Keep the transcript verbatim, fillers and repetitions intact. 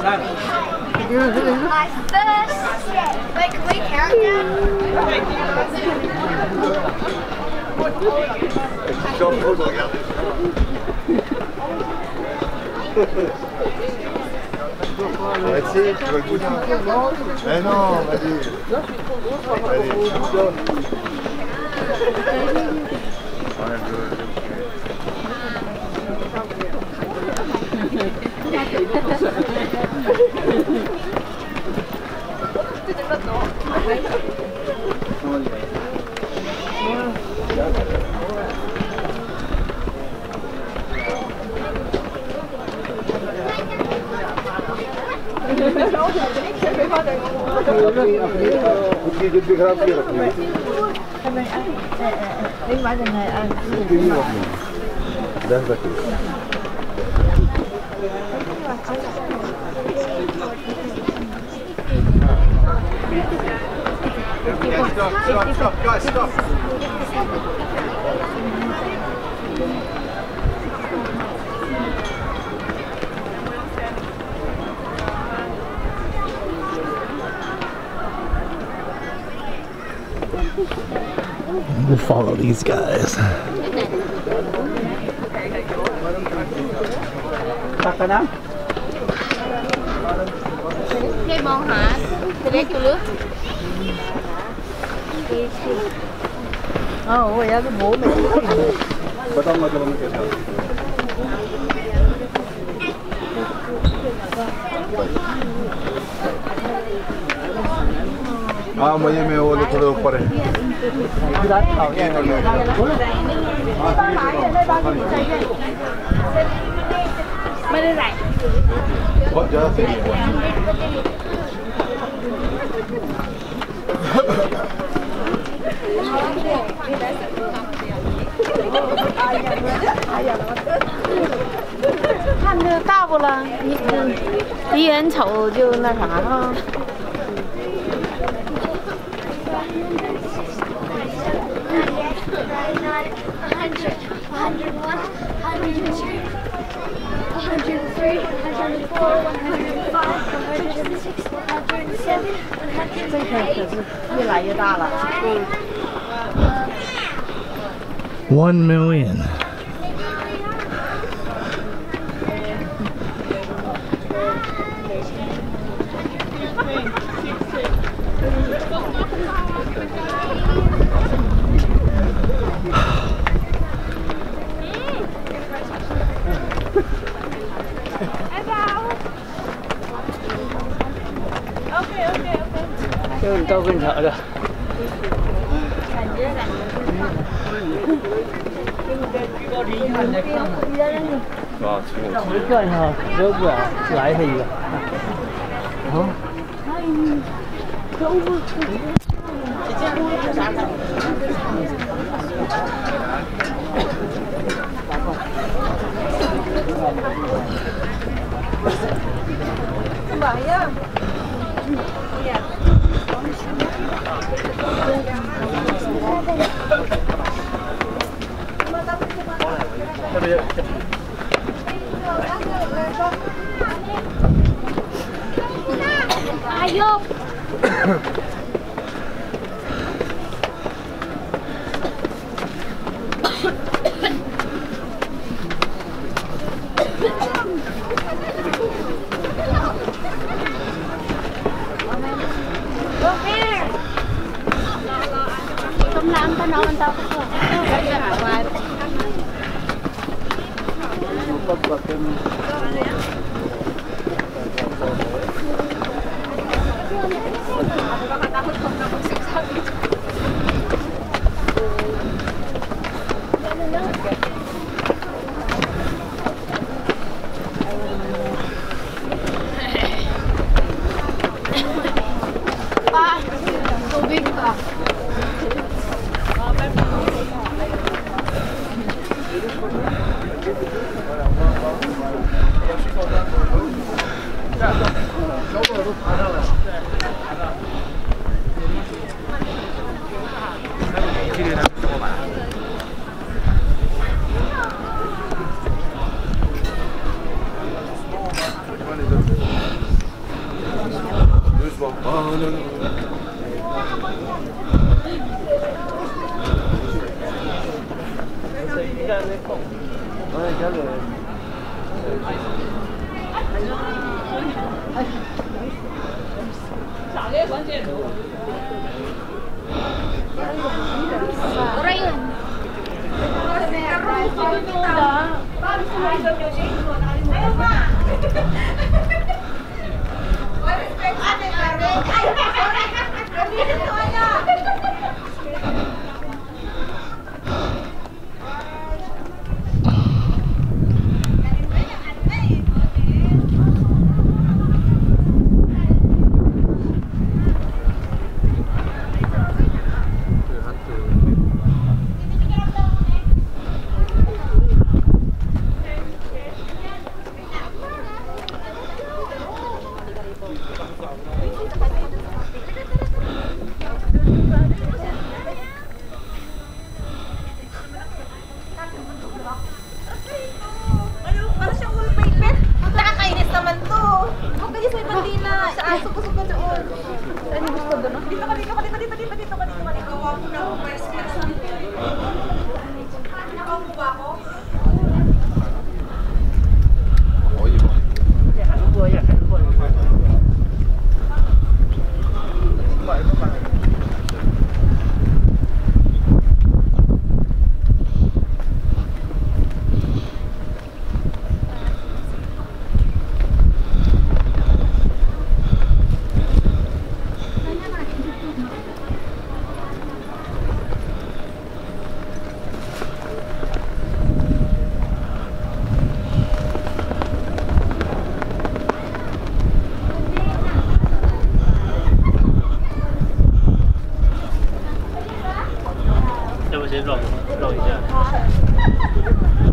My first step. Wait, can we count down? Vas-y, tu vas le goûter. Eh non, vas-y. Allez. Stop, stop, stop, guys, stop. We'll follow these guys. Đây mong hả? Thì lấy chịu nước. Ờ, ôi, cái bố mẹ. Ah, ma io mi voglio quello fare. Mới đi lại. Ho già finito. 看着大不了，你离远瞅就那啥了。 这可可是越来越大了。嗯。 One million. Chứ tôi không sợ được. 아, 지금 그러니까 여기야 라이트가. 어? 뭐야? Ayo. Không làm tao nói tao không. Ah, so big ka. Mura yun. 要不先绕绕一下。